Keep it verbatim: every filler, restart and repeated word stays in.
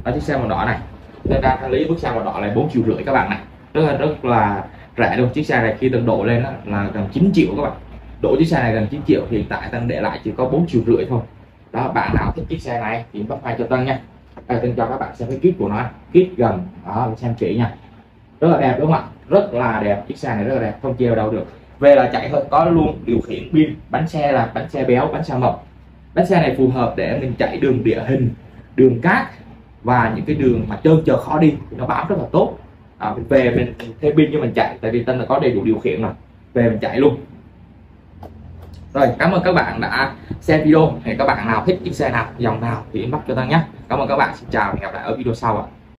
Đó, chiếc xe màu đỏ này tôi đang thanh lý bước sang màu đỏ là bốn triệu rưỡi các bạn này, rất là rất là rẻ luôn. Chiếc xe này khi tân độ lên đó là gần chín triệu các bạn, đổ chiếc xe này gần chín triệu, hiện tại Tân để lại chỉ có bốn triệu rưỡi thôi. Đó, bạn nào thích chiếc xe này thì inbox hai cho Tân nha. Đây, Tân cho các bạn xem cái kit của nó, kit gần đó, xem kỹ nha, rất là đẹp đúng không ạ, rất là đẹp, chiếc xe này rất là đẹp, không treo đâu được. Về là chạy hơi có luôn điều khiển pin, bánh xe là bánh xe béo, bánh xe mập. Bánh xe này phù hợp để mình chạy đường địa hình, đường cát và những cái đường mà trơn trượt khó đi thì nó bám rất là tốt. À, về mình thêm pin cho mình chạy, tại vì Tân là có đầy đủ điều khiển rồi, về mình chạy luôn. Rồi, cảm ơn các bạn đã xem video. Hẹn các bạn nào thích chiếc xe nào, dòng nào thì inbox cho Tân nhé. Cảm ơn các bạn, xin chào và hẹn gặp lại ở video sau ạ.